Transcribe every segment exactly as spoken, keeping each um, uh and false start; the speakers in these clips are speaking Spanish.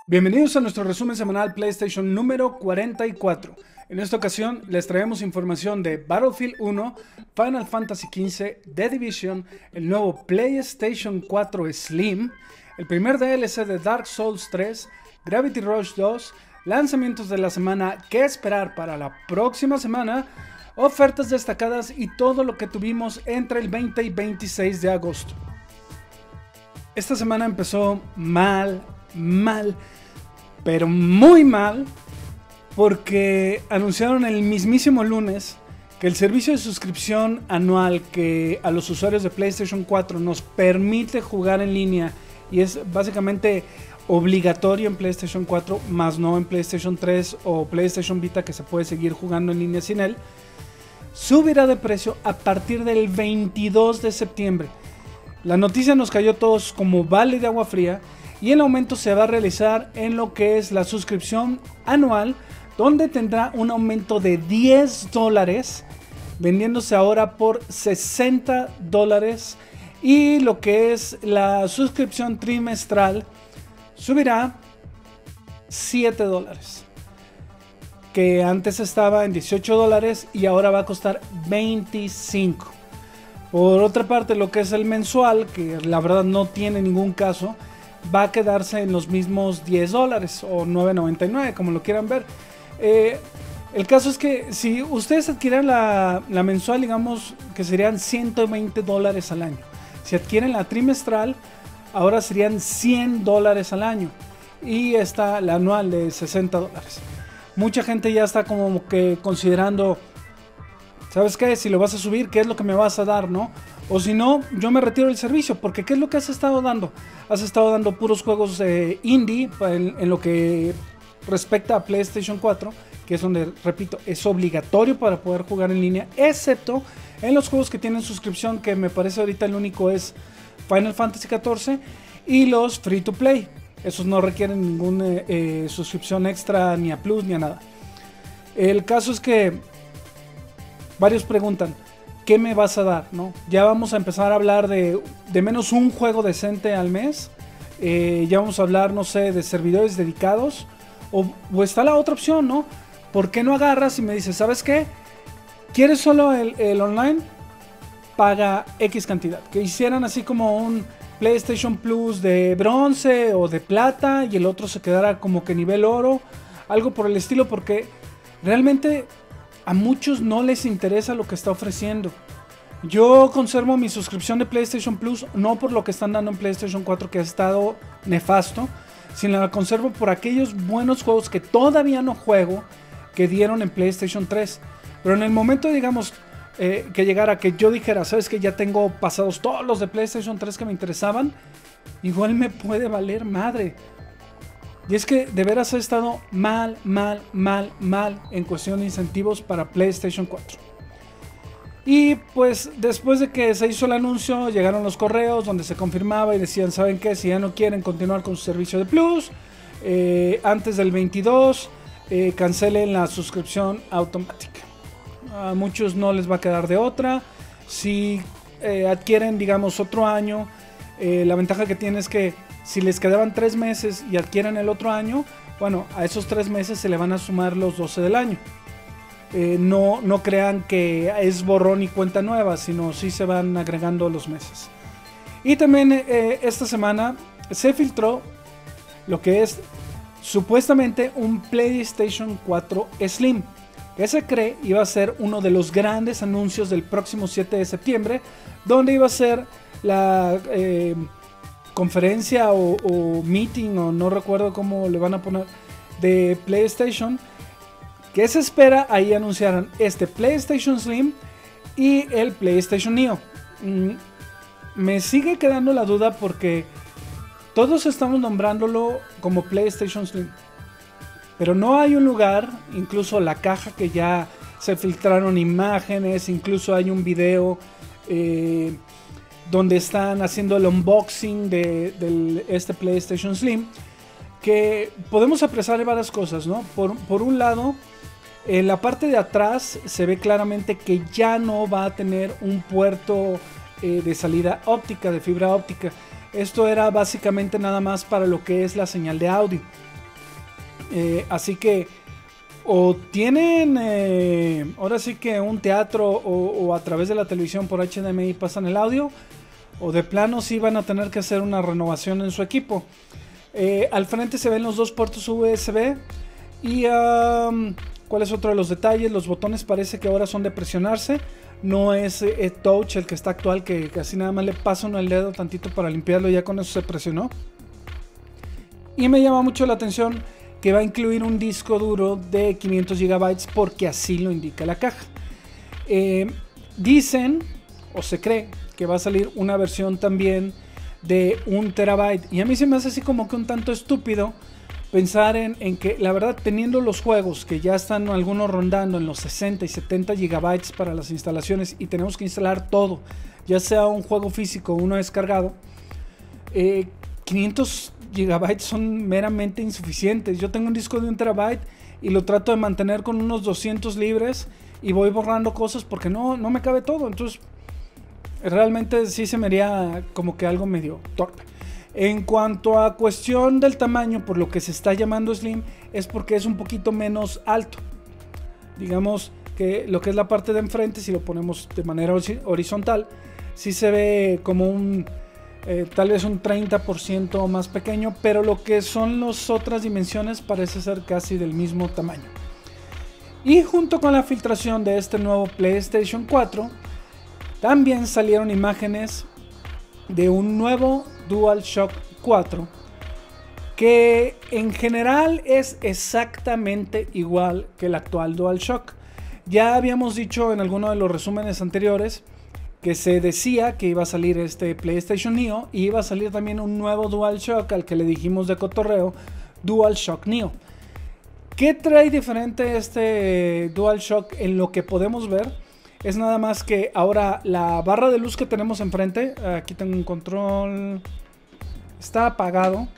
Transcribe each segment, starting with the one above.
Bienvenidos a nuestro resumen semanal PlayStation número cuarenta y cuatro. En esta ocasión les traemos información de Battlefield uno, Final Fantasy quince, The Division, el nuevo PlayStation cuatro Slim, el primer D L C de Dark Souls tres, Gravity Rush dos, lanzamientos de la semana, qué esperar para la próxima semana, ofertas destacadas y todo lo que tuvimos entre el veinte y veintiséis de agosto. Esta semana empezó mal, mal, pero muy mal, porque anunciaron el mismísimo lunes que el servicio de suscripción anual que a los usuarios de PlayStation cuatro nos permite jugar en línea y es básicamente obligatorio en PlayStation cuatro, más no en PlayStation tres o PlayStation Vita, que se puede seguir jugando en línea sin él, subirá de precio a partir del veintidós de septiembre. La noticia nos cayó a todos como balde de agua fría y el aumento se va a realizar en lo que es la suscripción anual, donde tendrá un aumento de diez dólares, vendiéndose ahora por sesenta dólares, y lo que es la suscripción trimestral subirá siete dólares, que antes estaba en dieciocho dólares y ahora va a costar veinticinco. Por otra parte, lo que es el mensual, que la verdad no tiene ningún caso, va a quedarse en los mismos diez dólares o nueve noventa y nueve, como lo quieran ver. Eh, el caso es que si ustedes adquieren la, la mensual, digamos que serían ciento veinte dólares al año. Si adquieren la trimestral, ahora serían cien dólares al año. Y está la anual de sesenta dólares. Mucha gente ya está como que considerando, ¿sabes qué? Si lo vas a subir, ¿qué es lo que me vas a dar, no? O si no, yo me retiro del servicio, porque ¿qué es lo que has estado dando? Has estado dando puros juegos eh, indie en, en lo que respecta a PlayStation cuatro, que es donde, repito, es obligatorio para poder jugar en línea, excepto en los juegos que tienen suscripción, que me parece ahorita el único es Final Fantasy catorce, y los free to play. Esos no requieren ninguna eh, suscripción extra, ni a Plus, ni a nada. El caso es que varios preguntan, ¿qué me vas a dar? ¿No? Ya vamos a empezar a hablar de, de menos un juego decente al mes. Eh, ya vamos a hablar, no sé, de servidores dedicados. O, o está la otra opción, ¿no? ¿Por qué no agarras y me dices, ¿sabes qué? ¿Quieres solo el, el online? Paga X cantidad. Que hicieran así como un PlayStation Plus de bronce o de plata y el otro se quedara como que nivel oro. Algo por el estilo, porque realmente a muchos no les interesa lo que está ofreciendo. Yo conservo mi suscripción de PlayStation Plus, no por lo que están dando en PlayStation cuatro, que ha estado nefasto, sino la conservo por aquellos buenos juegos que todavía no juego, que dieron en PlayStation tres. Pero en el momento, digamos, eh, que llegara, que yo dijera, sabes que ya tengo pasados todos los de PlayStation tres que me interesaban, igual me puede valer madre. Y es que de veras ha estado mal, mal, mal, mal en cuestión de incentivos para PlayStation cuatro. Y pues después de que se hizo el anuncio, llegaron los correos donde se confirmaba y decían, ¿saben qué? Si ya no quieren continuar con su servicio de Plus, eh, antes del veintidós, eh, cancelen la suscripción automática. A muchos no les va a quedar de otra. Si eh, adquieren, digamos, otro año, eh, la ventaja que tiene es que si les quedaban tres meses y adquieren el otro año, bueno, a esos tres meses se le van a sumar los doce del año. Eh, no, no crean que es borrón y cuenta nueva, sino sí se van agregando los meses. Y también eh, esta semana se filtró lo que es supuestamente un PlayStation cuatro Slim, que se cree iba a ser uno de los grandes anuncios del próximo siete de septiembre, donde iba a ser la Eh, conferencia o, o meeting, o no recuerdo cómo le van a poner, de PlayStation, que se espera ahí anunciaran este PlayStation Slim y el PlayStation Neo. Mm, me sigue quedando la duda porque todos estamos nombrándolo como PlayStation Slim, pero no hay un lugar, incluso la caja que ya se filtraron imágenes, incluso hay un video eh, donde están haciendo el unboxing de, de este PlayStation Slim, que podemos apreciar varias cosas, ¿no? Por, por un lado, en la parte de atrás se ve claramente que ya no va a tener un puerto eh, de salida óptica, de fibra óptica. Esto era básicamente nada más para lo que es la señal de audio. Eh, así que o tienen eh, ahora sí que un teatro o, o a través de la televisión por H D M I pasan el audio, o de plano sí van a tener que hacer una renovación en su equipo. Eh, al frente se ven los dos puertos U S B y um, ¿cuál es otro de los detalles? Los botones parece que ahora son de presionarse, no es eh, touch el que está actual, que casi nada más le pasa uno el dedo tantito para limpiarlo y ya con eso se presionó. Y me llama mucho la atención que va a incluir un disco duro de quinientos gigabytes porque así lo indica la caja. Eh, dicen o se cree que va a salir una versión también de un terabyte, y a mí se me hace así como que un tanto estúpido pensar en, en que la verdad, teniendo los juegos que ya están algunos rondando en los sesenta y setenta gigabytes para las instalaciones y tenemos que instalar todo, ya sea un juego físico o uno descargado, eh, quinientos gigabytes son meramente insuficientes. Yo tengo un disco de un terabyte y lo trato de mantener con unos doscientos libres y voy borrando cosas porque no, no me cabe todo. Entonces realmente sí se me haría como que algo medio torpe. En cuanto a cuestión del tamaño, por lo que se está llamando Slim, es porque es un poquito menos alto. Digamos que lo que es la parte de enfrente, si lo ponemos de manera horizontal, sí se ve como un Eh, tal vez un treinta por ciento más pequeño, pero lo que son las otras dimensiones parece ser casi del mismo tamaño. Y junto con la filtración de este nuevo PlayStation cuatro, también salieron imágenes de un nuevo DualShock cuatro, que en general es exactamente igual que el actual DualShock. Ya habíamos dicho en alguno de los resúmenes anteriores que se decía que iba a salir este PlayStation Neo y iba a salir también un nuevo DualShock al que le dijimos de cotorreo DualShock Neo. ¿Qué trae diferente este DualShock en lo que podemos ver? Es nada más que ahora la barra de luz que tenemos enfrente, aquí tengo un control, está apagado,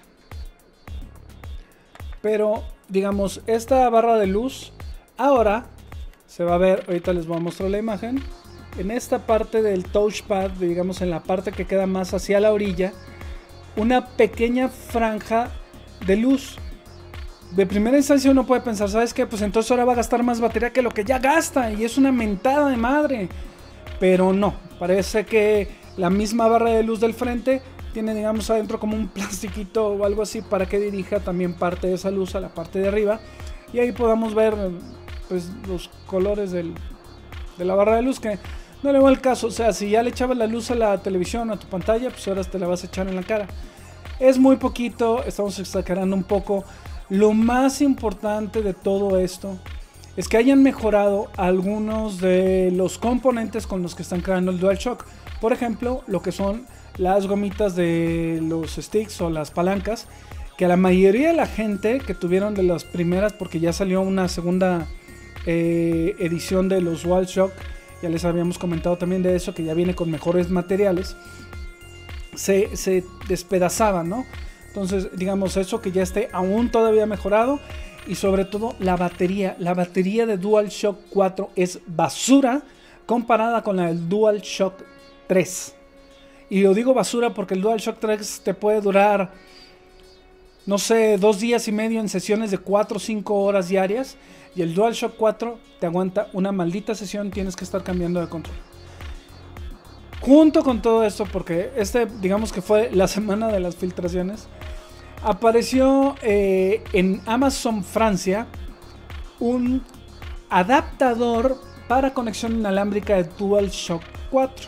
pero digamos esta barra de luz ahora se va a ver, ahorita les voy a mostrar la imagen. En esta parte del touchpad, digamos en la parte que queda más hacia la orilla, una pequeña franja de luz. De primera instancia uno puede pensar, ¿sabes qué? Pues entonces ahora va a gastar más batería que lo que ya gasta y es una mentada de madre. Pero no, parece que la misma barra de luz del frente tiene, digamos, adentro como un plastiquito o algo así para que dirija también parte de esa luz a la parte de arriba. Y ahí podamos ver pues los colores del, de la barra de luz, que no le va el caso. O sea, si ya le echabas la luz a la televisión, a tu pantalla, pues ahora te la vas a echar en la cara. Es muy poquito, estamos exagerando un poco. Lo más importante de todo esto es que hayan mejorado algunos de los componentes con los que están creando el DualShock. Por ejemplo, lo que son las gomitas de los sticks o las palancas, que a la mayoría de la gente que tuvieron de las primeras, porque ya salió una segunda eh, edición de los DualShock, ya les habíamos comentado también de eso, que ya viene con mejores materiales, se, se despedazaban, ¿no? Entonces, digamos, eso que ya esté aún todavía mejorado. Y sobre todo la batería. La batería de DualShock cuatro es basura comparada con la del DualShock tres. Y lo digo basura porque el DualShock tres te puede durar, no sé, dos días y medio en sesiones de cuatro o cinco horas diarias. Y el DualShock cuatro te aguanta una maldita sesión, tienes que estar cambiando de control. Junto con todo esto, porque este digamos que fue la semana de las filtraciones, apareció eh, en Amazon Francia un adaptador para conexión inalámbrica de DualShock cuatro.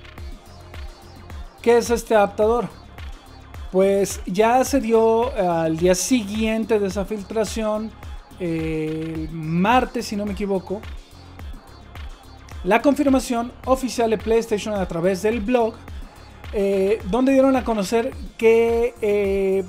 ¿Qué es este adaptador? Pues ya se dio eh, al día siguiente de esa filtración, eh, el martes si no me equivoco, la confirmación oficial de PlayStation a través del blog, eh, donde dieron a conocer que eh,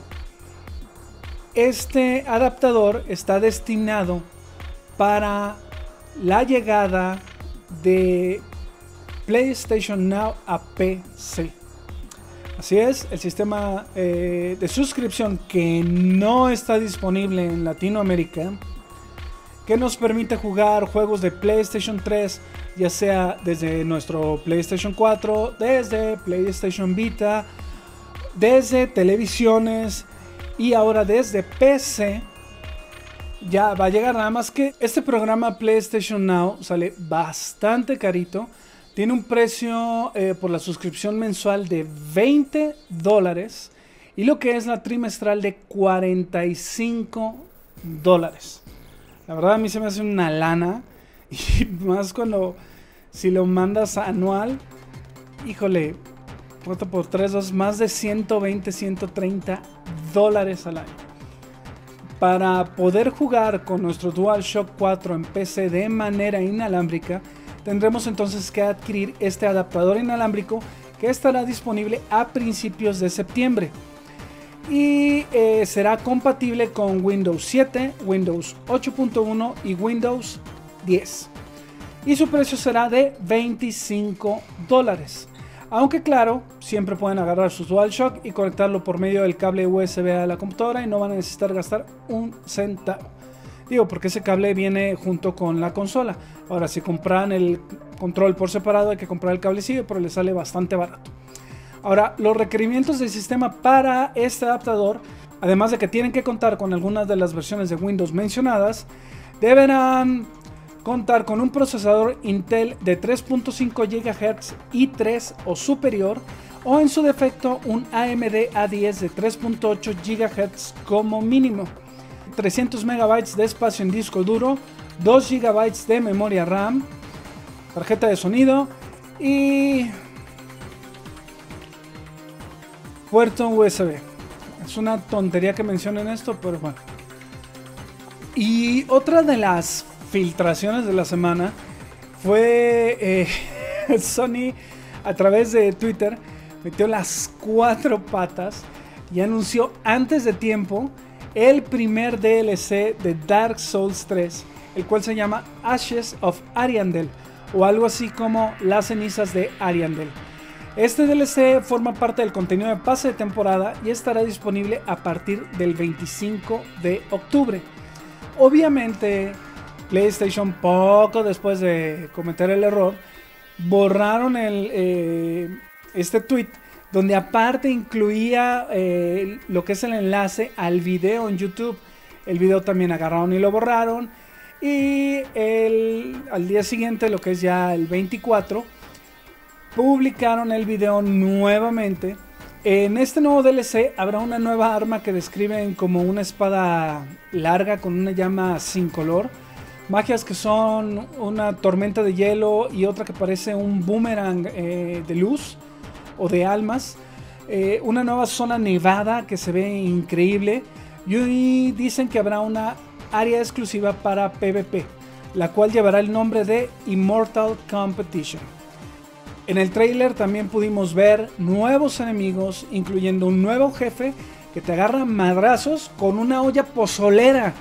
este adaptador está destinado para la llegada de PlayStation Now a P C. Así es, el sistema eh, de suscripción que no está disponible en Latinoamérica, que nos permite jugar juegos de PlayStation tres, ya sea desde nuestro PlayStation cuatro, desde PlayStation Vita, desde televisiones y ahora desde P C, ya va a llegar, nada más que este programa PlayStation Now sale bastante carito. Tiene un precio eh, por la suscripción mensual de veinte dólares y lo que es la trimestral de cuarenta y cinco dólares. La verdad a mí se me hace una lana y más cuando si lo mandas anual, híjole, cuatro por tres, dos, más de ciento veinte, ciento treinta dólares al año. Para poder jugar con nuestro DualShock cuatro en P C de manera inalámbrica, tendremos entonces que adquirir este adaptador inalámbrico que estará disponible a principios de septiembre. Y eh, será compatible con Windows siete, Windows ocho punto uno y Windows diez. Y su precio será de veinticinco dólares. Aunque claro, siempre pueden agarrar su DualShock y conectarlo por medio del cable U S B a la computadora y no van a necesitar gastar un centavo. Digo, porque ese cable viene junto con la consola. Ahora, si compran el control por separado, hay que comprar el cablecillo, pero le sale bastante barato. Ahora, los requerimientos del sistema para este adaptador, además de que tienen que contar con algunas de las versiones de Windows mencionadas, deberán contar con un procesador Intel de tres punto cinco gigahertz i tres o superior, o en su defecto un A M D A diez de tres punto ocho gigahertz como mínimo, trescientos megabytes de espacio en disco duro, dos gigabytes de memoria RAM, tarjeta de sonido y puerto U S B. Es una tontería que mencionen esto, pero bueno. Y otra de las filtraciones de la semana fue eh, Sony a través de Twitter metió las cuatro patas y anunció antes de tiempo el primer D L C de Dark Souls tres, el cual se llama Ashes of Ariandel o algo así como las cenizas de Ariandel. Este D L C forma parte del contenido de pase de temporada y estará disponible a partir del veinticinco de octubre. Obviamente PlayStation, poco después de cometer el error, borraron el, eh, este tweet, donde aparte incluía eh, lo que es el enlace al video en YouTube. El video también agarraron y lo borraron. Y el, al día siguiente, lo que es ya el veinticuatro, publicaron el video nuevamente. En este nuevo D L C habrá una nueva arma que describen como una espada larga con una llama sin color. Magias que son una tormenta de hielo y otra que parece un boomerang eh, de luz o de almas. Eh, una nueva zona nevada que se ve increíble. Y dicen que habrá una área exclusiva para PvP, la cual llevará el nombre de Immortal Competition. En el trailer también pudimos ver nuevos enemigos, incluyendo un nuevo jefe que te agarra madrazos con una olla pozolera.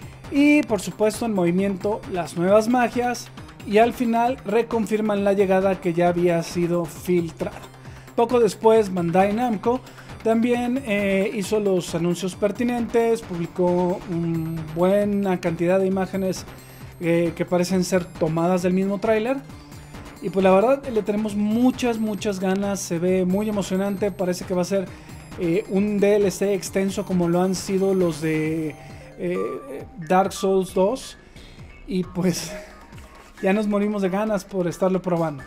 Y por supuesto en movimiento las nuevas magias, y al final reconfirman la llegada que ya había sido filtrada. Poco después Bandai Namco también eh, hizo los anuncios pertinentes, publicó una buena cantidad de imágenes eh, que parecen ser tomadas del mismo tráiler. Y pues la verdad le tenemos muchas muchas ganas, se ve muy emocionante, parece que va a ser eh, un D L C extenso como lo han sido los de Eh, Dark Souls dos, y pues ya nos morimos de ganas por estarlo probando.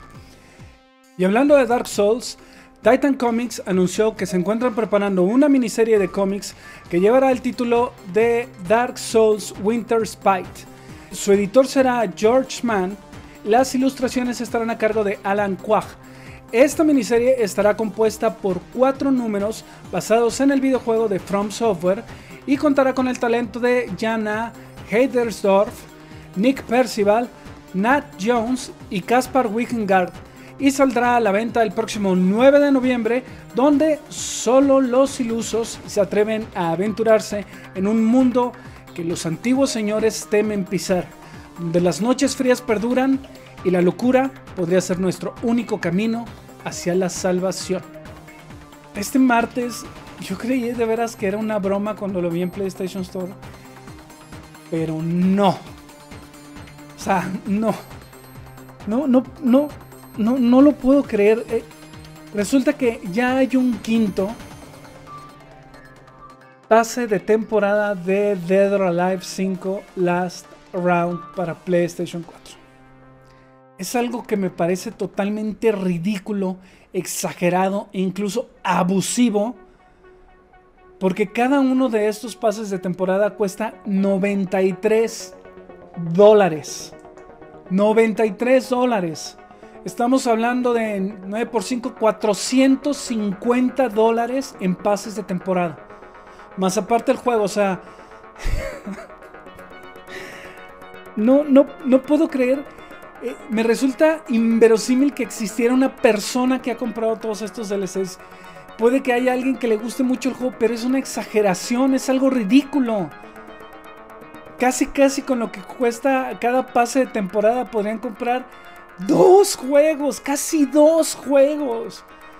Y hablando de Dark Souls, Titan Comics anunció que se encuentran preparando una miniserie de cómics que llevará el título de Dark Souls Winter Spite. Su editor será George Mann, las ilustraciones estarán a cargo de Alan Quach. Esta miniserie estará compuesta por cuatro números basados en el videojuego de From Software y contará con el talento de Jana Heidersdorf, Nick Percival, Nat Jones y Caspar Wikengard, y saldrá a la venta el próximo nueve de noviembre, donde solo los ilusos se atreven a aventurarse en un mundo que los antiguos señores temen pisar, donde las noches frías perduran y la locura podría ser nuestro único camino hacia la salvación. Este martes yo creí de veras que era una broma cuando lo vi en PlayStation Store, pero no. O sea, no. No, no, no, no, no lo puedo creer. Eh, resulta que ya hay un quinto pase de temporada de Dead or Alive cinco Last Round para PlayStation cuatro. Es algo que me parece totalmente ridículo, exagerado e incluso abusivo, porque cada uno de estos pases de temporada cuesta noventa y tres dólares. noventa y tres dólares. Estamos hablando de nueve por cinco, cuatrocientos cincuenta dólares en pases de temporada. Más aparte el juego, o sea... no, no, no puedo creer... Eh, me resulta inverosímil que existiera una persona que ha comprado todos estos D L Cs. Puede que haya alguien que le guste mucho el juego, pero es una exageración, es algo ridículo. Casi casi con lo que cuesta cada pase de temporada podrían comprar dos juegos, casi dos juegos.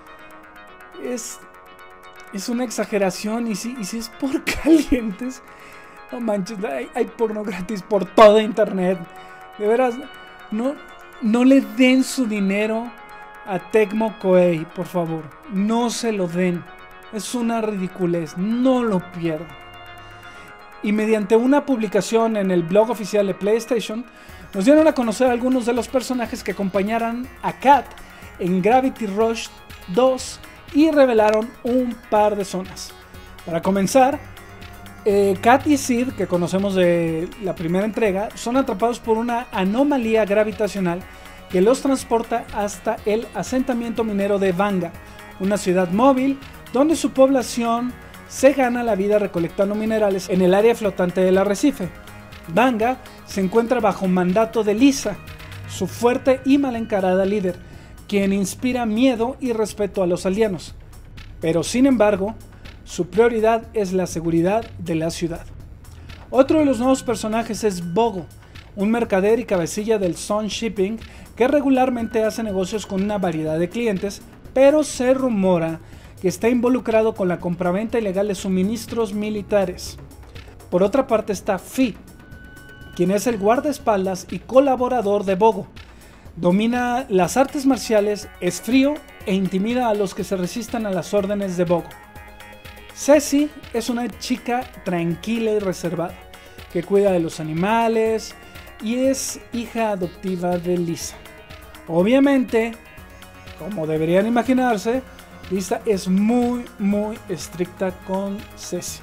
Es, es una exageración. Y si, y si es por calientes, no manches, hay, hay porno gratis por toda internet. De veras, no, no le den su dinero a Tecmo Koei, por favor. No se lo den. Es una ridiculez, no lo pierdan. Y mediante una publicación en el blog oficial de PlayStation, nos dieron a conocer algunos de los personajes que acompañarán a Kat en Gravity Rush dos y revelaron un par de zonas. Para comenzar, eh, Kat y Sid, que conocemos de la primera entrega, son atrapados por una anomalía gravitacional que los transporta hasta el asentamiento minero de Vanga, una ciudad móvil donde su población se gana la vida recolectando minerales en el área flotante del arrecife. Vanga se encuentra bajo mandato de Lisa, su fuerte y mal encarada líder, quien inspira miedo y respeto a los aldeanos. Pero sin embargo, su prioridad es la seguridad de la ciudad. Otro de los nuevos personajes es Bogo, un mercader y cabecilla del Sun Shipping que regularmente hace negocios con una variedad de clientes, pero se rumora que está involucrado con la compraventa ilegal de suministros militares. Por otra parte está Fi, quien es el guardaespaldas y colaborador de Bogo. Domina las artes marciales, es frío e intimida a los que se resistan a las órdenes de Bogo. Ceci es una chica tranquila y reservada, que cuida de los animales y es hija adoptiva de Lisa. Obviamente, como deberían imaginarse, Lisa es muy muy estricta con Ceci.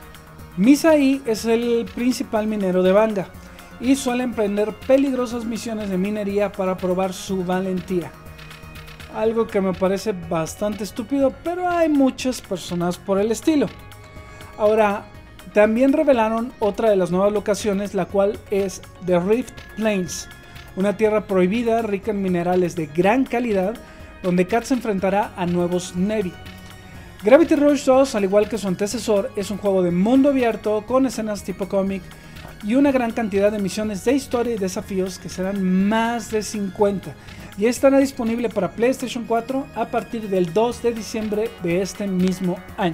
Misai es el principal minero de Vanga y suele emprender peligrosas misiones de minería para probar su valentía. Algo que me parece bastante estúpido, pero hay muchas personas por el estilo. Ahora, también revelaron otra de las nuevas locaciones, la cual es The Rift Plains, una tierra prohibida rica en minerales de gran calidad, donde Kat se enfrentará a nuevos Navy. Gravity Rush dos, al igual que su antecesor, es un juego de mundo abierto con escenas tipo cómic y una gran cantidad de misiones de historia y desafíos que serán más de cincuenta, y estará disponible para PlayStation cuatro a partir del dos de diciembre de este mismo año.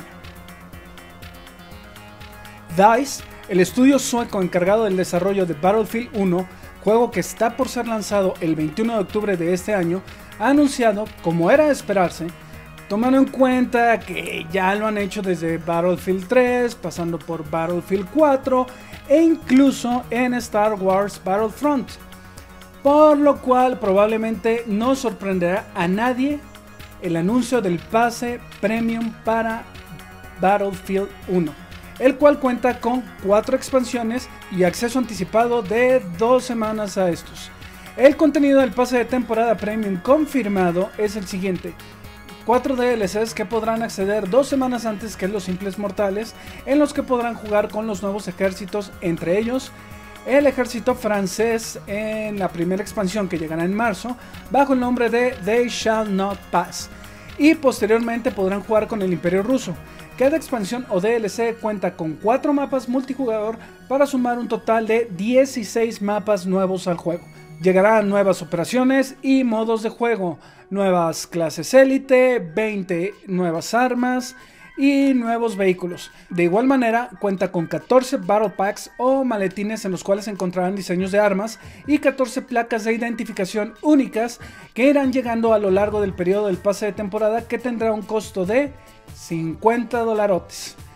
DICE, el estudio sueco encargado del desarrollo de Battlefield uno, juego que está por ser lanzado el veintiuno de octubre de este año, ha anunciado, como era de esperarse, tomando en cuenta que ya lo han hecho desde Battlefield tres, pasando por Battlefield cuatro e incluso en Star Wars Battlefront, por lo cual probablemente no sorprenderá a nadie el anuncio del pase premium para Battlefield uno, el cual cuenta con cuatro expansiones y acceso anticipado de dos semanas a estos. El contenido del pase de temporada premium confirmado es el siguiente: cuatro D L Cs que podrán acceder dos semanas antes que los simples mortales, en los que podrán jugar con los nuevos ejércitos, entre ellos el ejército francés en la primera expansión que llegará en marzo bajo el nombre de They Shall Not Pass, y posteriormente podrán jugar con el Imperio Ruso. Cada expansión o D L C cuenta con cuatro mapas multijugador para sumar un total de dieciséis mapas nuevos al juego. Llegarán nuevas operaciones y modos de juego, nuevas clases élite, veinte nuevas armas y nuevos vehículos. De igual manera, cuenta con catorce Battle Packs o maletines en los cuales se encontrarán diseños de armas y catorce placas de identificación únicas que irán llegando a lo largo del periodo del pase de temporada, que tendrá un costo de cincuenta dolarotes.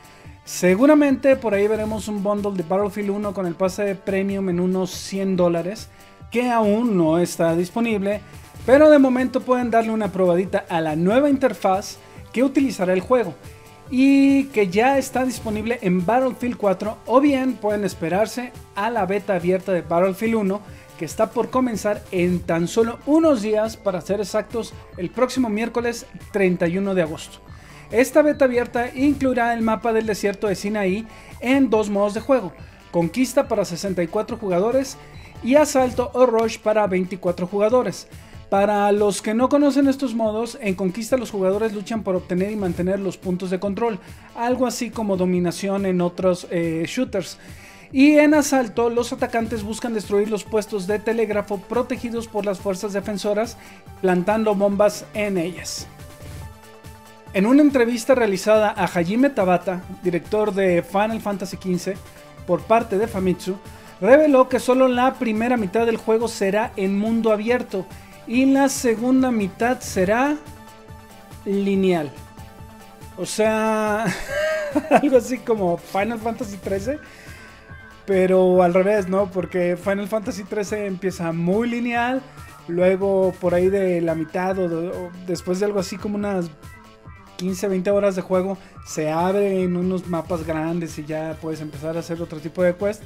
Seguramente por ahí veremos un bundle de Battlefield uno con el pase premium en unos cien dólares, que aún no está disponible, pero de momento pueden darle una probadita a la nueva interfaz que utilizará el juego y que ya está disponible en Battlefield cuatro, o bien pueden esperarse a la beta abierta de Battlefield uno, que está por comenzar en tan solo unos días, para ser exactos el próximo miércoles treinta y uno de agosto. Esta beta abierta incluirá el mapa del desierto de Sinaí en dos modos de juego: Conquista para sesenta y cuatro jugadores y Asalto o Rush para veinticuatro jugadores. Para los que no conocen estos modos, en Conquista los jugadores luchan por obtener y mantener los puntos de control, algo así como dominación en otros eh, shooters. Y en Asalto los atacantes buscan destruir los puestos de telégrafo protegidos por las fuerzas defensoras, plantando bombas en ellas. En una entrevista realizada a Hajime Tabata, director de Final Fantasy quince, por parte de Famitsu, reveló que solo la primera mitad del juego será en mundo abierto y la segunda mitad será lineal. O sea, algo así como Final Fantasy trece, pero al revés, ¿no? Porque Final Fantasy trece empieza muy lineal, luego por ahí de la mitad o, de, o después de algo así como unas quince veinte horas de juego, se abre en unos mapas grandes y ya puedes empezar a hacer otro tipo de quest.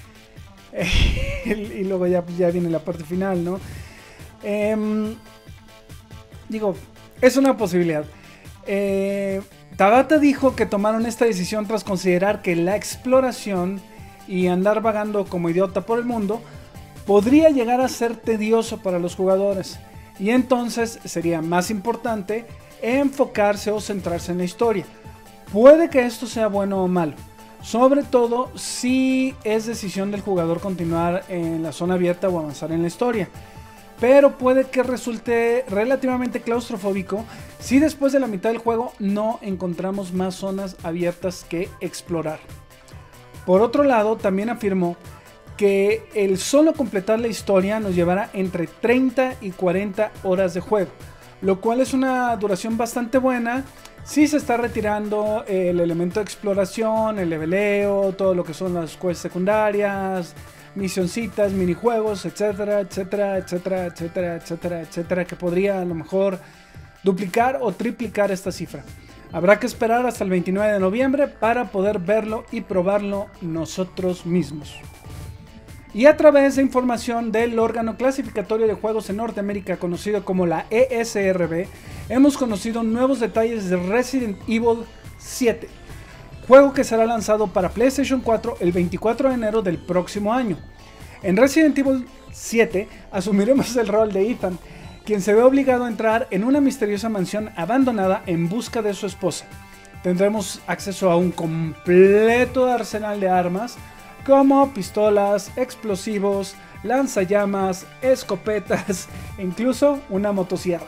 Y luego ya, ya viene la parte final, ¿no? Eh, digo, es una posibilidad. Eh, Tabata dijo que tomaron esta decisión tras considerar que la exploración y andar vagando como idiota por el mundo podría llegar a ser tedioso para los jugadores, y entonces sería más importante enfocarse o centrarse en la historia. Puede que esto sea bueno o malo, sobre todo si es decisión del jugador continuar en la zona abierta o avanzar en la historia, pero puede que resulte relativamente claustrofóbico si después de la mitad del juego no encontramos más zonas abiertas que explorar. Por otro lado, también afirmó que el solo completar la historia nos llevará entre treinta y cuarenta horas de juego, lo cual es una duración bastante buena si se está retirando el elemento de exploración, el leveleo, todo lo que son las quests secundarias, misioncitas, minijuegos, etcétera, etcétera, etcétera, etcétera, etcétera, etcétera, que podría a lo mejor duplicar o triplicar esta cifra. Habrá que esperar hasta el veintinueve de noviembre para poder verlo y probarlo nosotros mismos. Y a través de información del órgano clasificatorio de juegos en Norteamérica, conocido como la E S R B, hemos conocido nuevos detalles de Resident Evil siete, juego que será lanzado para PlayStation cuatro el veinticuatro de enero del próximo año. En Resident Evil siete asumiremos el rol de Ethan, quien se ve obligado a entrar en una misteriosa mansión abandonada en busca de su esposa. Tendremos acceso a un completo arsenal de armas, como pistolas, explosivos, lanzallamas, escopetas e incluso una motosierra.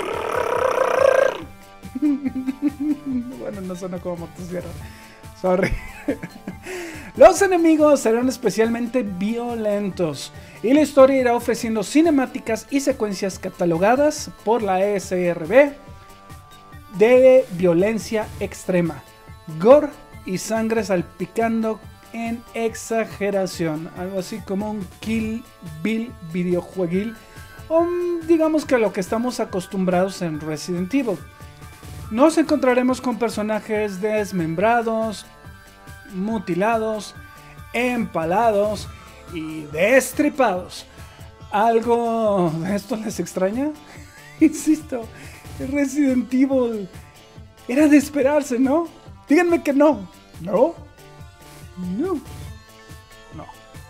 Bueno, no suena como motosierra. Sorry. Los enemigos serán especialmente violentos y la historia irá ofreciendo cinemáticas y secuencias catalogadas por la E S R B de violencia extrema, gore y sangre salpicando en exageración, algo así como un Kill Bill videojueguil, o digamos que lo que estamos acostumbrados en Resident Evil. Nos encontraremos con personajes desmembrados, mutilados, empalados y destripados. ¿Algo de esto les extraña? Insisto, Resident Evil era de esperarse, ¿no? Díganme que no. ¿No? No. No. No.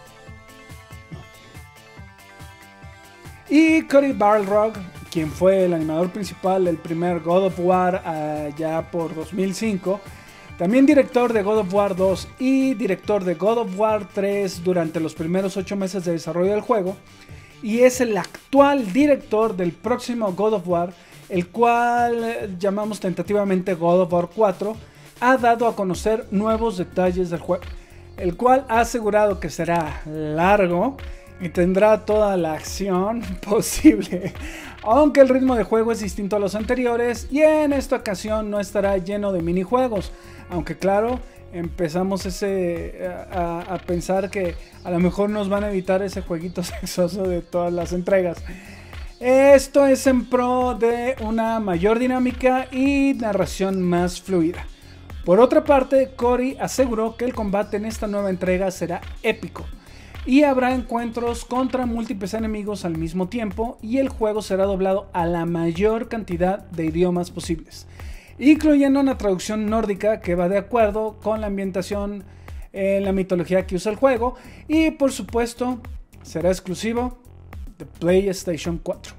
Y Cory Barlog, quien fue el animador principal del primer God of War allá por dos mil cinco, también director de God of War dos y director de God of War tres durante los primeros ocho meses de desarrollo del juego, y es el actual director del próximo God of War, el cual llamamos tentativamente God of War cuatro, ha dado a conocer nuevos detalles del juego, el cual ha asegurado que será largo y tendrá toda la acción posible, aunque el ritmo de juego es distinto a los anteriores y en esta ocasión no estará lleno de minijuegos, aunque claro, empezamos ese a, a pensar que a lo mejor nos van a evitar ese jueguito sexoso de todas las entregas. Esto es en pro de una mayor dinámica y narración más fluida. Por otra parte, Cory aseguró que el combate en esta nueva entrega será épico y habrá encuentros contra múltiples enemigos al mismo tiempo, y el juego será doblado a la mayor cantidad de idiomas posibles, incluyendo una traducción nórdica que va de acuerdo con la ambientación en la mitología que usa el juego, y por supuesto será exclusivo de PlayStation cuatro.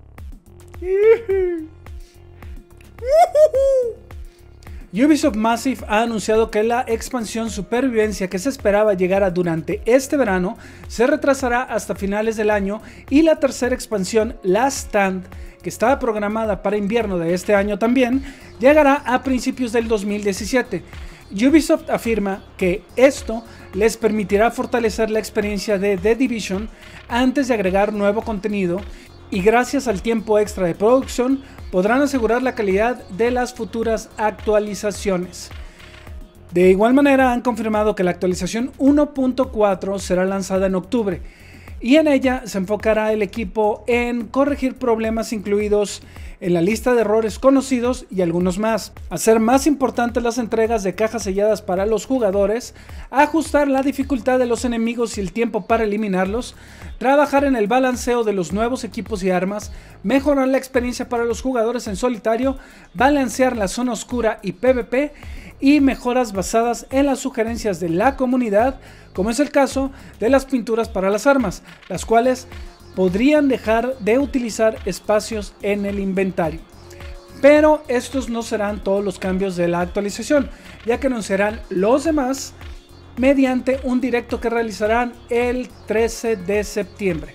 Ubisoft Massive ha anunciado que la expansión Supervivencia, que se esperaba llegara durante este verano, se retrasará hasta finales del año, y la tercera expansión, Last Stand, que estaba programada para invierno de este año también, llegará a principios del dos mil diecisiete. Ubisoft afirma que esto les permitirá fortalecer la experiencia de The Division antes de agregar nuevo contenido, y gracias al tiempo extra de producción podrán asegurar la calidad de las futuras actualizaciones. De igual manera, han confirmado que la actualización uno punto cuatro será lanzada en octubre, y en ella se enfocará el equipo en corregir problemas incluidos en la lista de errores conocidos y algunos más, hacer más importantes las entregas de cajas selladas para los jugadores, ajustar la dificultad de los enemigos y el tiempo para eliminarlos, trabajar en el balanceo de los nuevos equipos y armas, mejorar la experiencia para los jugadores en solitario, balancear la zona oscura y PvP, y mejoras basadas en las sugerencias de la comunidad, como es el caso de las pinturas para las armas, las cuales podrían dejar de utilizar espacios en el inventario. Pero estos no serán todos los cambios de la actualización, ya que anunciarán los demás mediante un directo que realizarán el trece de septiembre.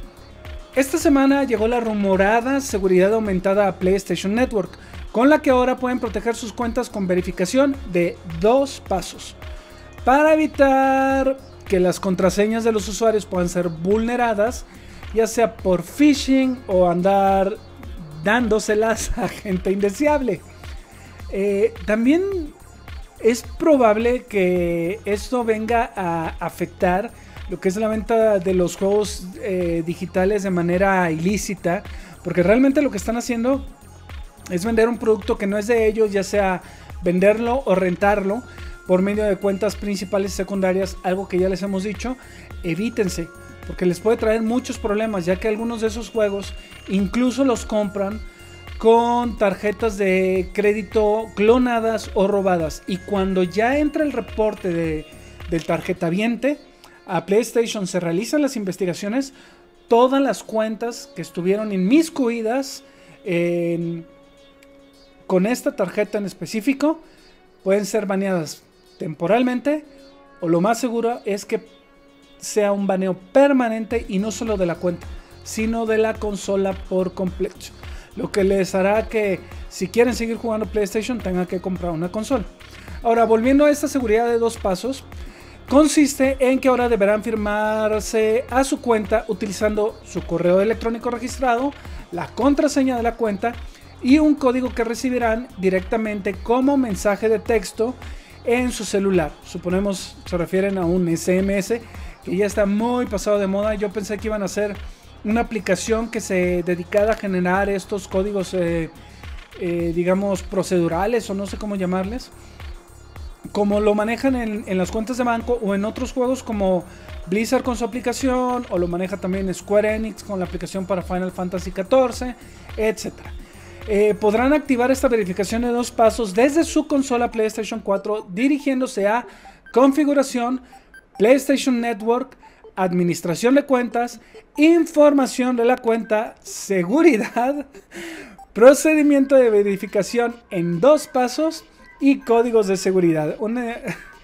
Esta semana llegó la rumorada seguridad aumentada a PlayStation Network, con la que ahora pueden proteger sus cuentas con verificación de dos pasos, para evitar que las contraseñas de los usuarios puedan ser vulneradas, ya sea por phishing o andar dándoselas a gente indeseable. Eh, también es probable que esto venga a afectar lo que es la venta de los juegos eh, digitales de manera ilícita, porque realmente lo que están haciendo es vender un producto que no es de ellos, ya sea venderlo o rentarlo por medio de cuentas principales y secundarias, algo que ya les hemos dicho. Evítense, porque les puede traer muchos problemas, ya que algunos de esos juegos incluso los compran con tarjetas de crédito clonadas o robadas, y cuando ya entra el reporte de, del tarjetaviente a PlayStation, se realizan las investigaciones, todas las cuentas que estuvieron inmiscuidas en, con esta tarjeta en específico pueden ser baneadas temporalmente, o lo más seguro es que sea un baneo permanente, y no solo de la cuenta, sino de la consola por completo, lo que les hará que si quieren seguir jugando PlayStation tengan que comprar una consola. Ahora, volviendo a esta seguridad de dos pasos, consiste en que ahora deberán firmarse a su cuenta utilizando su correo electrónico registrado, la contraseña de la cuenta y un código que recibirán directamente como mensaje de texto en su celular. Suponemos se refieren a un S M S, que ya está muy pasado de moda. Yo pensé que iban a hacer una aplicación que se dedicara a generar estos códigos eh, eh, digamos procedurales, o no sé cómo llamarles, como lo manejan en, en las cuentas de banco o en otros juegos como Blizzard con su aplicación, o lo maneja también Square Enix con la aplicación para Final Fantasy catorce, etcétera. Eh, podrán activar esta verificación de dos pasos desde su consola PlayStation cuatro, dirigiéndose a configuración, PlayStation Network, administración de cuentas, información de la cuenta, seguridad, procedimiento de verificación en dos pasos y códigos de seguridad. Una,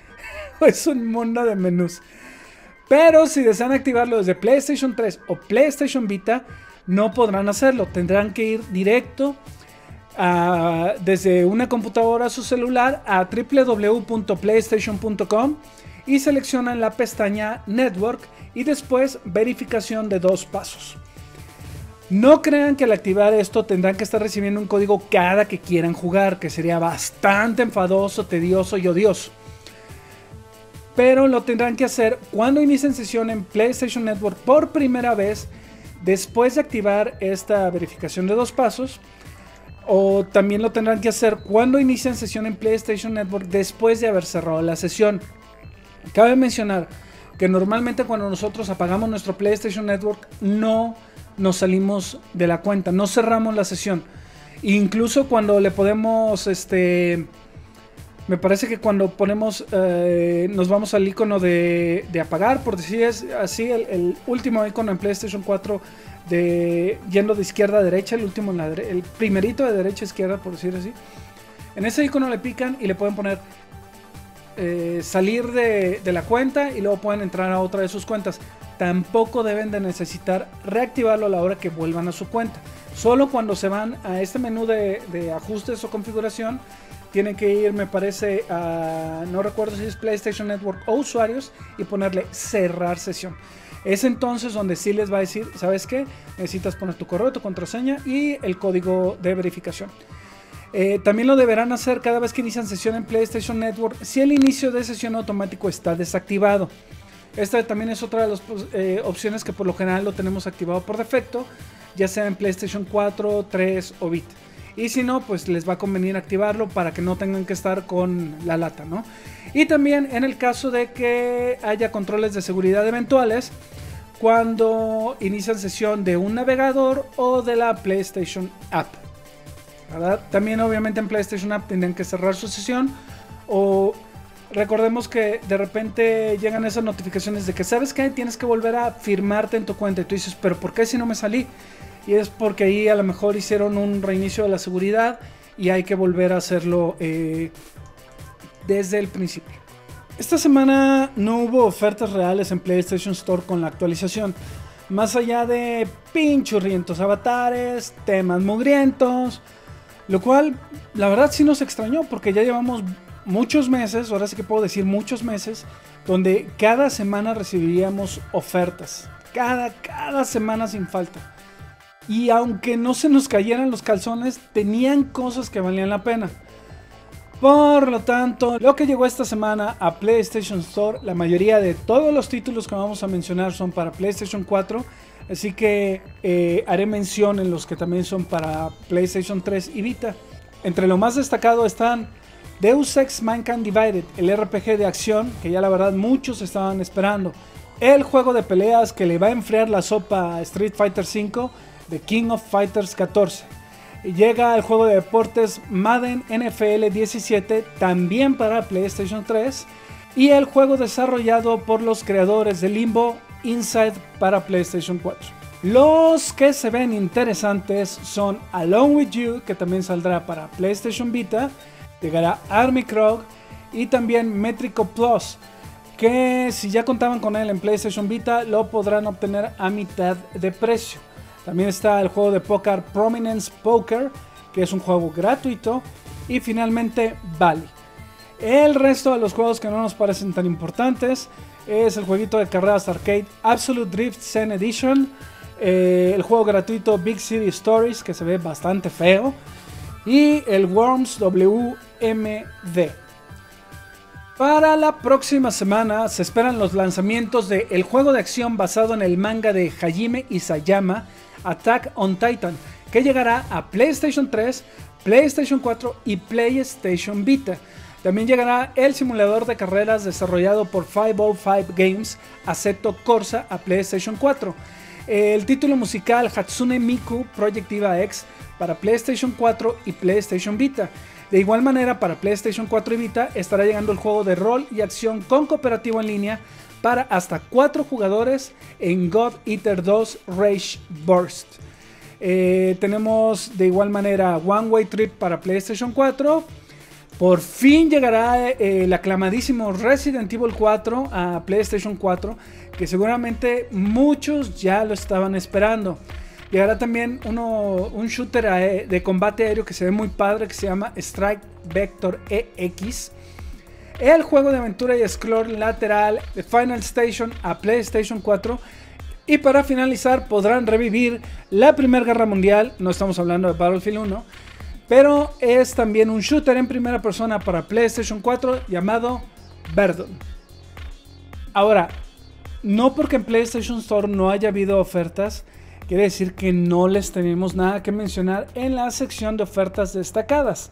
es un mundo de menús. Pero si desean activarlo desde PlayStation tres o PlayStation Vita, no podrán hacerlo. Tendrán que ir directo a, desde una computadora a su celular a w w w punto playstation punto com y seleccionan la pestaña Network y después verificación de dos pasos. No crean que al activar esto tendrán que estar recibiendo un código cada que quieran jugar, que sería bastante enfadoso, tedioso y odioso. pero lo tendrán que hacer cuando inicien sesión en PlayStation Network por primera vez, después de activar esta verificación de dos pasos. O también lo tendrán que hacer cuando inician sesión en PlayStation Network después de haber cerrado la sesión. Cabe mencionar que normalmente cuando nosotros apagamos nuestro PlayStation Network no nos salimos de la cuenta, no cerramos la sesión. Incluso cuando le podemos, este, me parece que cuando ponemos, eh, nos vamos al icono de, de apagar, por decir es así, el, el último icono en PlayStation cuatro, de, yendo de izquierda a derecha, el último, en la dere el primerito de derecha a izquierda, por decir así. En ese icono le pican y le pueden poner eh, salir de, de la cuenta y luego pueden entrar a otra de sus cuentas. Tampoco deben de necesitar reactivarlo a la hora que vuelvan a su cuenta. Solo cuando se van a este menú de, de ajustes o configuración, tienen que ir, me parece, a, no recuerdo si es PlayStation Network o usuarios, y ponerle cerrar sesión. Es entonces donde sí les va a decir, ¿sabes qué? Necesitas poner tu correo, tu contraseña y el código de verificación. Eh, también lo deberán hacer cada vez que inician sesión en PlayStation Network si el inicio de sesión automático está desactivado. Esta también es otra de las eh, opciones que por lo general lo tenemos activado por defecto, ya sea en PlayStation cuatro, tres o Vita. Y si no, pues les va a convenir activarlo para que no tengan que estar con la lata, ¿no? Y también en el caso de que haya controles de seguridad eventuales, cuando inician sesión de un navegador o de la PlayStation App, ¿verdad? También obviamente en PlayStation App tendrán que cerrar su sesión, o recordemos que de repente llegan esas notificaciones de que, ¿sabes qué? Tienes que volver a firmarte en tu cuenta, y tú dices, ¿pero por qué si no me salí? Y es porque ahí a lo mejor hicieron un reinicio de la seguridad y hay que volver a hacerlo eh, desde el principio. Esta semana no hubo ofertas reales en PlayStation Store con la actualización, más allá de pinchurrientos avatares, temas mugrientos, lo cual la verdad sí nos extrañó, porque ya llevamos muchos meses, ahora sí que puedo decir muchos meses, donde cada semana recibiríamos ofertas, cada, cada semana sin falta. Y aunque no se nos cayeran los calzones, tenían cosas que valían la pena. Por lo tanto, lo que llegó esta semana a PlayStation Store, la mayoría de todos los títulos que vamos a mencionar son para PlayStation cuatro. Así que eh, haré mención en los que también son para PlayStation tres y Vita. Entre lo más destacado están Deus Ex Mankind Divided, el R P G de acción que ya la verdad muchos estaban esperando. El juego de peleas que le va a enfriar la sopa a Street Fighter cinco, The King of Fighters catorce. Y llega el juego de deportes Madden N F L diecisiete, también para PlayStation tres. Y el juego desarrollado por los creadores de Limbo, Inside, para PlayStation cuatro. Los que se ven interesantes son Alone With You, que también saldrá para PlayStation Vita. Llegará Army Krog y también Metrico Plus, que si ya contaban con él en PlayStation Vita, lo podrán obtener a mitad de precio. También está el juego de póker Prominence Poker, que es un juego gratuito. Y finalmente Bali. El resto de los juegos que no nos parecen tan importantes es el jueguito de carreras arcade Absolute Drift Zen Edition, eh, el juego gratuito Big City Stories, que se ve bastante feo, y el Worms W M D. Para la próxima semana se esperan los lanzamientos de el juego de acción basado en el manga de Hajime Isayama, Attack on Titan, que llegará a PlayStation tres, PlayStation cuatro y PlayStation Vita. También llegará el simulador de carreras desarrollado por quinientos cinco Games, Assetto Corsa, a PlayStation cuatro. El título musical Hatsune Miku Project Diva X para PlayStation cuatro y PlayStation Vita. De igual manera, para PlayStation cuatro y Vita estará llegando el juego de rol y acción con cooperativo en línea para hasta cuatro jugadores en God Eater dos Rage Burst. Eh, tenemos de igual manera One Way Trip para PlayStation cuatro. Por fin llegará eh, el aclamadísimo Resident Evil cuatro a PlayStation cuatro, que seguramente muchos ya lo estaban esperando. Llegará también uno, un shooter de combate aéreo que se ve muy padre, que se llama Strike Vector E X. El juego de aventura y scroll lateral de Final Station a PlayStation cuatro. Y para finalizar podrán revivir la Primera Guerra Mundial, no estamos hablando de Battlefield uno, pero es también un shooter en primera persona para PlayStation cuatro llamado Verdun. Ahora, no porque en PlayStation Store no haya habido ofertas, quiere decir que no les tenemos nada que mencionar en la sección de ofertas destacadas.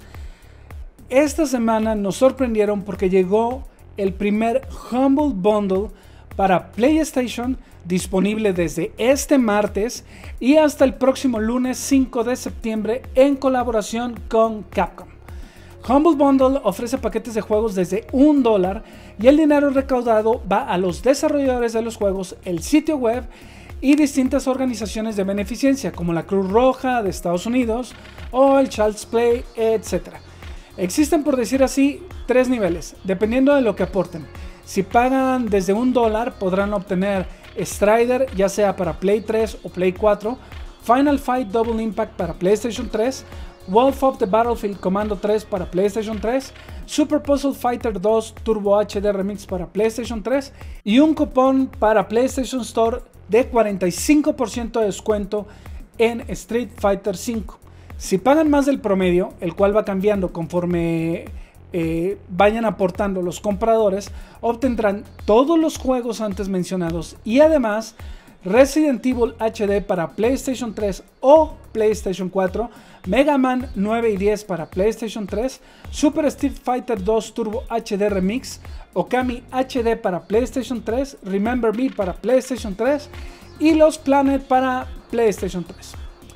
Esta semana nos sorprendieron porque llegó el primer Humble Bundle para PlayStation, disponible desde este martes y hasta el próximo lunes cinco de septiembre en colaboración con Capcom. Humble Bundle ofrece paquetes de juegos desde un dólar y el dinero recaudado va a los desarrolladores de los juegos, el sitio web y distintas organizaciones de beneficencia como la Cruz Roja de Estados Unidos o el Child's Play, etcétera. Existen, por decir así, tres niveles, dependiendo de lo que aporten. Si pagan desde un dólar podrán obtener Strider, ya sea para Play tres o Play cuatro, Final Fight Double Impact para PlayStation tres, Wolf of the Battlefield Commando tres para PlayStation tres, Super Puzzle Fighter dos Turbo H D Remix para PlayStation tres y un cupón para PlayStation Store de cuarenta y cinco por ciento de descuento en Street Fighter cinco. Si pagan más del promedio, el cual va cambiando conforme eh, vayan aportando los compradores, obtendrán todos los juegos antes mencionados y además Resident Evil H D para PlayStation tres o PlayStation cuatro, Mega Man nueve y diez para PlayStation tres, Super Street Fighter dos Turbo H D Remix, Okami H D para PlayStation tres, Remember Me para PlayStation tres y Lost Planet para PlayStation tres.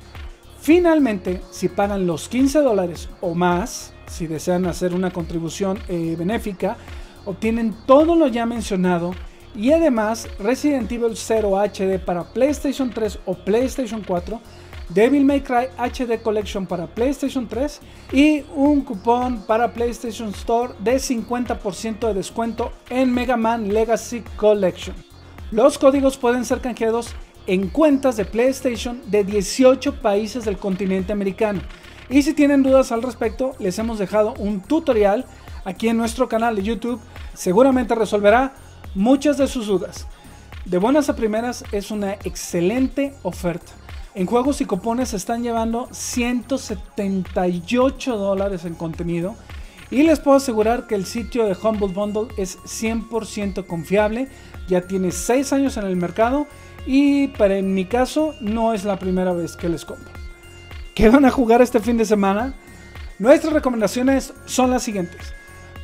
Finalmente, si pagan los quince dólares o más, si desean hacer una contribución eh, benéfica, obtienen todo lo ya mencionado y además Resident Evil cero H D para PlayStation tres o PlayStation cuatro, Devil May Cry H D Collection para PlayStation tres y un cupón para PlayStation Store de cincuenta por ciento de descuento en Mega Man Legacy Collection. Los códigos pueden ser canjeados en cuentas de PlayStation de dieciocho países del continente americano. Y si tienen dudas al respecto, les hemos dejado un tutorial aquí en nuestro canal de YouTube. Seguramente resolverá muchas de sus dudas. De buenas a primeras es una excelente oferta. En juegos y cupones se están llevando ciento setenta y ocho dólares en contenido. Y les puedo asegurar que el sitio de Humble Bundle es cien por ciento confiable. Ya tiene seis años en el mercado. Y para en mi caso no es la primera vez que les compro. ¿Qué van a jugar este fin de semana? Nuestras recomendaciones son las siguientes.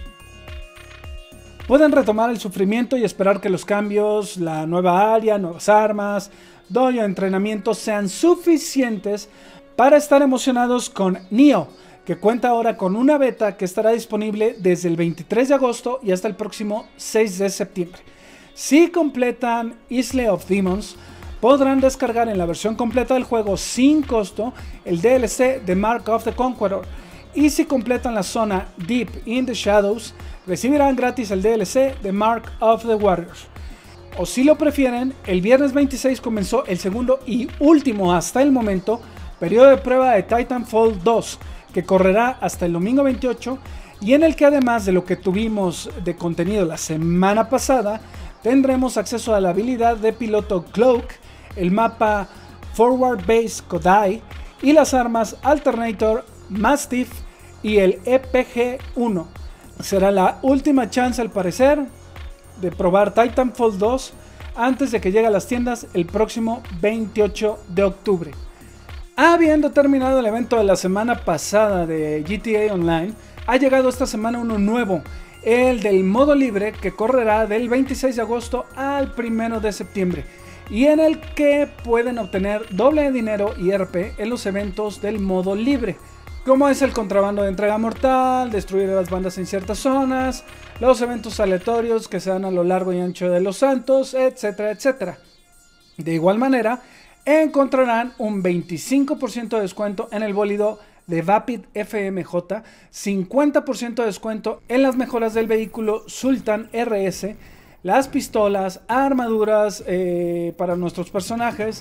Pueden retomar el sufrimiento y esperar que los cambios, la nueva área, nuevas armas, dojo de entrenamiento sean suficientes para estar emocionados con Nioh, que cuenta ahora con una beta que estará disponible desde el veintitrés de agosto y hasta el próximo seis de septiembre. Si completan Isle of Demons, podrán descargar en la versión completa del juego sin costo el D L C de Mark of the Conqueror. Y si completan la zona Deep in the Shadows, recibirán gratis el D L C de Mark of the Warriors. O si lo prefieren, el viernes veintiséis comenzó el segundo y último hasta el momento periodo de prueba de Titanfall dos, que correrá hasta el domingo veintiocho y en el que además de lo que tuvimos de contenido la semana pasada, tendremos acceso a la habilidad de piloto Cloak, el mapa Forward Base Kodai y las armas Alternator, Mastiff y el E P G uno. Será la última chance al parecer de probar Titanfall dos antes de que llegue a las tiendas el próximo veintiocho de octubre. Habiendo terminado el evento de la semana pasada de G T A Online, ha llegado esta semana uno nuevo, el del modo libre, que correrá del veintiséis de agosto al primero de septiembre y en el que pueden obtener doble de dinero y R P en los eventos del modo libre, como es el contrabando de entrega mortal, destruir a las bandas en ciertas zonas, los eventos aleatorios que se dan a lo largo y ancho de Los Santos, etcétera, etcétera. De igual manera, encontrarán un veinticinco por ciento de descuento en el bólido de Vapid F M J, cincuenta por ciento de descuento en las mejoras del vehículo Sultan R S, las pistolas, armaduras eh, para nuestros personajes,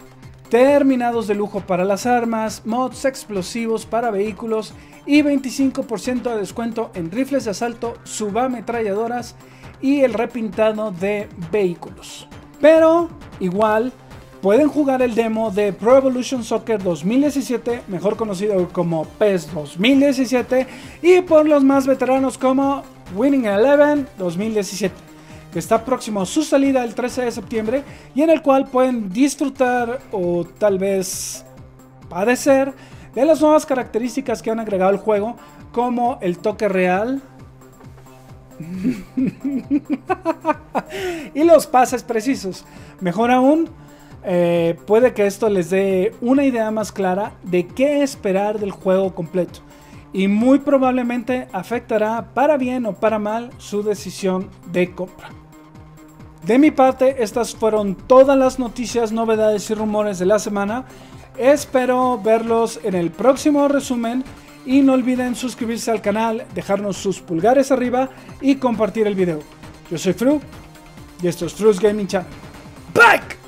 terminados de lujo para las armas, mods explosivos para vehículos y veinticinco por ciento de descuento en rifles de asalto, subametralladoras y el repintado de vehículos. Pero igual pueden jugar el demo de Pro Evolution Soccer dos mil diecisiete, mejor conocido como PES dos mil diecisiete, y por los más veteranos como Winning Eleven dos mil diecisiete, que está próximo a su salida el trece de septiembre y en el cual pueden disfrutar o tal vez padecer de las nuevas características que han agregado al juego, como el toque real y los pases precisos. Mejor aún, eh, puede que esto les dé una idea más clara de qué esperar del juego completo, y muy probablemente afectará para bien o para mal su decisión de compra. De mi parte, estas fueron todas las noticias, novedades y rumores de la semana. Espero verlos en el próximo resumen y no olviden suscribirse al canal, dejarnos sus pulgares arriba y compartir el video. Yo soy Fru y esto es Fru's Gaming Channel. Back!